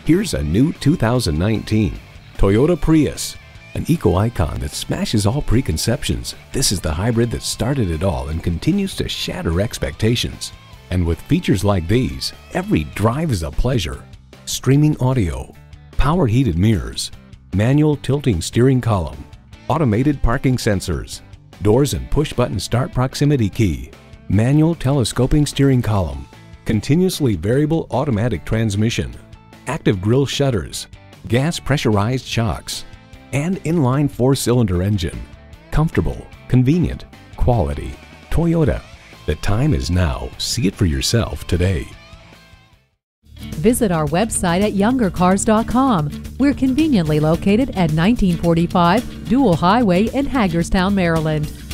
Here's a new 2019 Toyota Prius, an eco-icon that smashes all preconceptions. This is the hybrid that started it all and continues to shatter expectations. And with features like these, every drive is a pleasure. Streaming audio, power heated mirrors, manual tilting steering column, automated parking sensors, doors and push-button start proximity key, manual telescoping steering column, continuously variable automatic transmission, active grille shutters, gas pressurized shocks, and inline 4-cylinder engine. Comfortable, convenient, quality. Toyota. The time is now. See it for yourself today. Visit our website at youngercars.com. We're conveniently located at 1945 Dual Highway in Hagerstown, Maryland.